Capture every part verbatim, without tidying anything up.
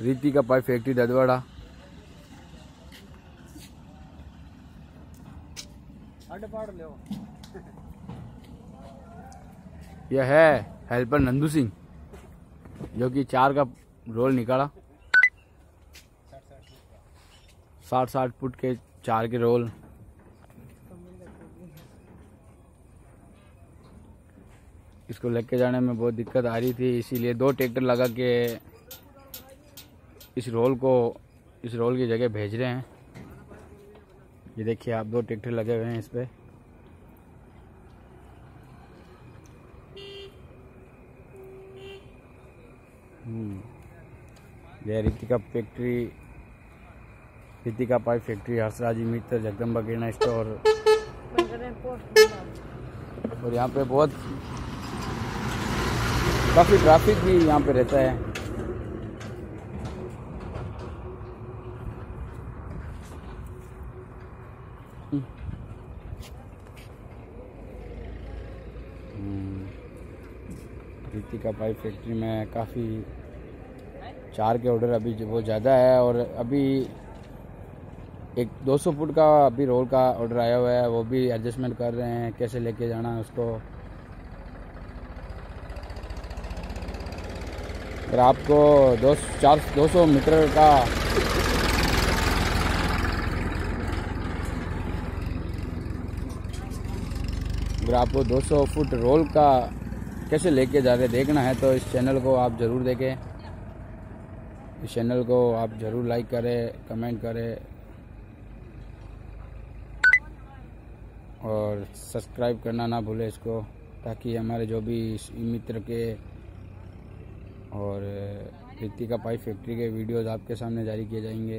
Ritika pipe factory ददवाड़ा। यह है helper Nandu Singh जो कि चार का रोल निकाला। साठ साठ फुट के चार के रोल। इसको लेके जाने में बहुत दिक्कत आ रही थी, इसीलिए दो ट्रैक्टर लगा के इस रोल को इस रोल की जगह भेज रहे हैं। ये देखिए आप, दो ट्रैक्टर लगे हुए हैं इस पे। ये Ritika factory Ritika pipe factory हर्षराजी मित्र जगदम्बा किराना स्टोर। और यहाँ पे बहुत काफ़ी ट्रैफिक भी यहाँ पे रहता है। रितिका पाइप फैक्ट्री में काफ़ी चार के ऑर्डर अभी बहुत ज़्यादा है, और अभी एक दो सौ फुट का अभी रोल का ऑर्डर आया हुआ है, वो भी एडजस्टमेंट कर रहे हैं कैसे लेके जाना है उसको। और आपको दो चार दो सौ मीटर का अगर आपको दो सौ फुट रोल का कैसे लेके जा रहे देखना है तो इस चैनल को आप ज़रूर देखें। इस चैनल को आप ज़रूर लाइक करें, कमेंट करें और सब्सक्राइब करना ना भूलें इसको, ताकि हमारे जो भी मित्र के और रितिका पाइप फैक्ट्री के वीडियोस आपके सामने जारी किए जाएंगे।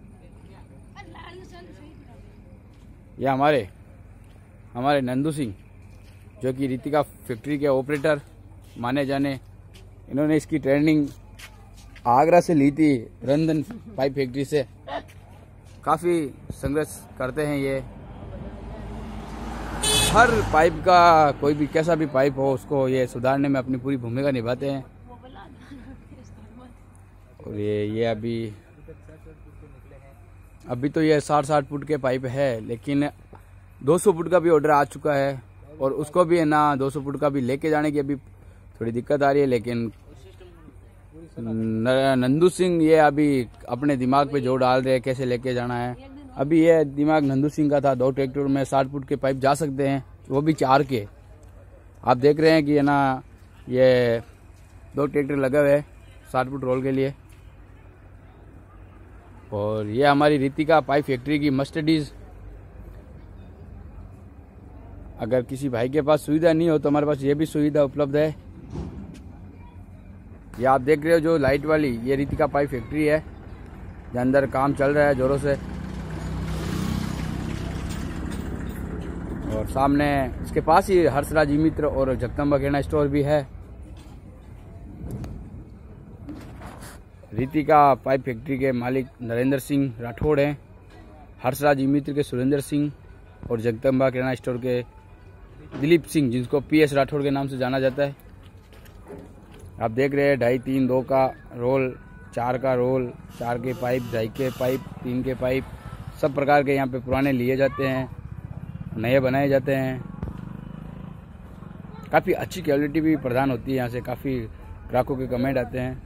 यह हमारे हमारे नंदू सिंह जो कि रितिका फैक्ट्री के ऑपरेटर माने जाने, इन्होंने इसकी ट्रेनिंग आगरा से ली थी, रंधन पाइप फैक्ट्री से। काफ़ी संघर्ष करते हैं ये। हर पाइप का, कोई भी कैसा भी पाइप हो, उसको ये सुधारने में अपनी पूरी भूमिका निभाते हैं। और ये ये अभी अभी तो ये साठ साठ फुट के पाइप है, लेकिन दो सौ फुट का भी ऑर्डर आ चुका है, और उसको भी है ना दो सौ फुट का भी लेके जाने की अभी थोड़ी दिक्कत आ रही है। लेकिन नंदू सिंह ये अभी अपने दिमाग पे जोर डाल रहे हैं कैसे लेके जाना है। अभी ये दिमाग नंदू सिंह का था, दो ट्रैक्टर में साठ फुट के पाइप जा सकते हैं, वो भी चार के। आप देख रहे हैं कि है ना ये दो ट्रैक्टर लगे हुए हैं साठ फुट रोल के लिए। और ये हमारी रितिका पाइप फैक्ट्री की मर्सिडीज। अगर किसी भाई के पास सुविधा नहीं हो तो हमारे पास ये भी सुविधा उपलब्ध है। ये आप देख रहे हो जो लाइट वाली, ये रितिका पाइप फैक्ट्री है, जहाँ अंदर काम चल रहा है जोरों से। और सामने इसके पास ही हर्षराज मित्र और जगदम्बा किराना स्टोर भी है। रितिका पाइप फैक्ट्री के मालिक नरेंद्र सिंह राठौड़ हैं, हर्षराज मित्र के सुरेंद्र सिंह और जगदम्बा किराना स्टोर के दिलीप सिंह, जिसको पी एस राठौड़ के नाम से जाना जाता है। आप देख रहे हैं ढाई तीन दो का रोल, चार का रोल, चार के पाइप, ढाई के पाइप, तीन के पाइप, सब प्रकार के यहाँ पे पुराने लिए जाते हैं, नए बनाए जाते हैं। काफ़ी अच्छी क्वालिटी भी प्रदान होती है यहाँ से, काफ़ी ग्राहकों के कमेंट आते हैं।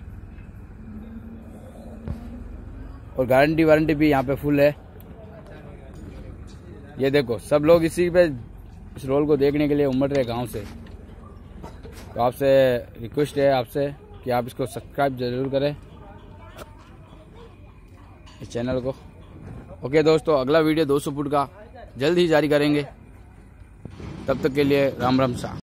और गारंटी वारंटी भी यहाँ पे फुल है। ये देखो सब लोग इसी पे इस रोल को देखने के लिए उमड़ रहे गांव से। तो आपसे रिक्वेस्ट है आपसे कि आप इसको सब्सक्राइब जरूर करें इस चैनल को। ओके दोस्तों, अगला वीडियो दो सौ फुट का जल्द ही जारी करेंगे। तब तक के लिए राम राम सा।